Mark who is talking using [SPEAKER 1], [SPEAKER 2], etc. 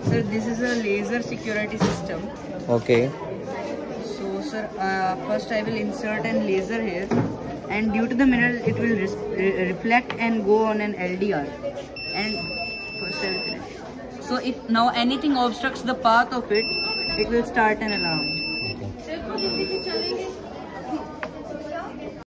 [SPEAKER 1] Sir, this is a laser security system.
[SPEAKER 2] Okay.
[SPEAKER 1] So sir, first I will insert an laser here, and due to the mirror it will reflect and go on an LDR. And first I will connect. So if now anything obstructs the path of it, it will start an alarm.
[SPEAKER 2] Okay.